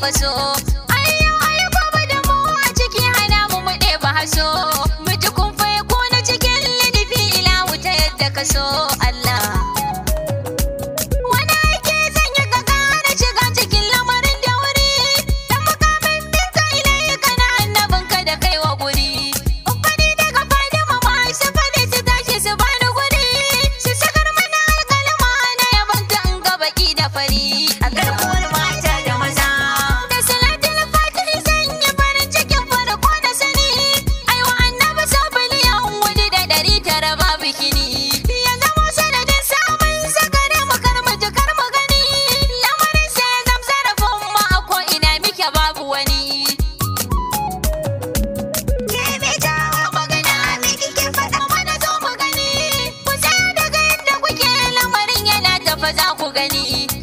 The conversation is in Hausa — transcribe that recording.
faso. Ayyo ayi gobe da mu a ciki hana mu mu ɗeba haso. Mu ji kun faye ko na cikin lidifi ila wuta yadda ka so Allah. Wani aiki zan yi ka ƙara shiga cikin lamarin da wuri. Dan mukamin minka ilayi kana annabinka da kai wa guri. Fadi daga fadi ma masu fadi su tashi su bani guri. Su sakar mana alƙalma na yabanta in ga baki da fari. A garkuwar mata da maza. Da salatul fatih zan yi farin cikin farko da sani. Aiwa annabi sau biliyan wuri da 900 babu kini. Ya zamo sanadin samun sakare mu kar mu ji kar mu gani. Lamarin sai ya zam sarrafin mu a ko ina muke babu wani. Ke me jawo magana me kike faɗa mana zo mu gani. Ku tsaya daga yadda kuke lamarin yana tafa za ku gani.